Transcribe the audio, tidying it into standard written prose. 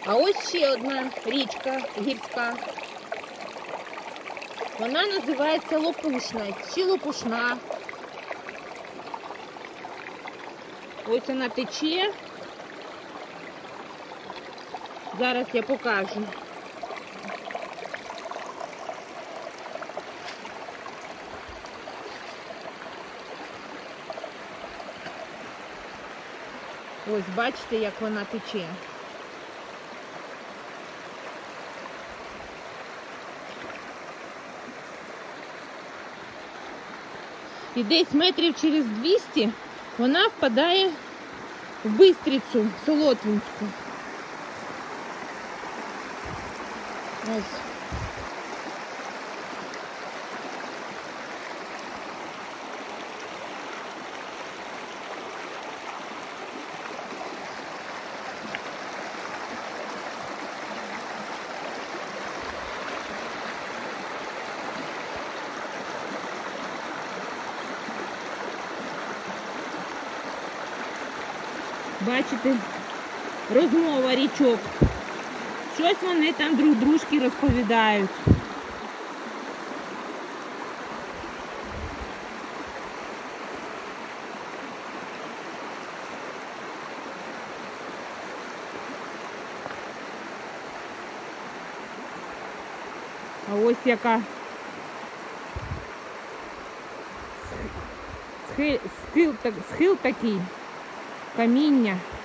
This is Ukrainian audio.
А ось ще одна річка гірська. Вона називається Лопушна, чи Лопушна. Ось вона тече. Зараз я покажу. Ось, бачите, як вона тече. І десь метрів через 200 вона впадає в Бистрицю Солотвинську. Ось. Бачите, розмова річок. Щось вони там друг дружки розповідають. А ось яка схил такий, каміння.